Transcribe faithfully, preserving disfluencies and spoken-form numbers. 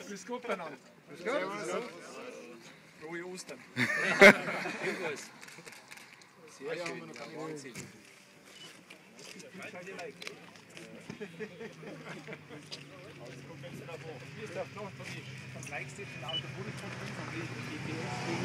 Grüß Gott beieinander. Grüß Gott. Frohe Ostern. Sehr schön, ja, Wahnsinn. Hier ist der Knochen von die Vergleichsstätten aus der Bundeskonferenz.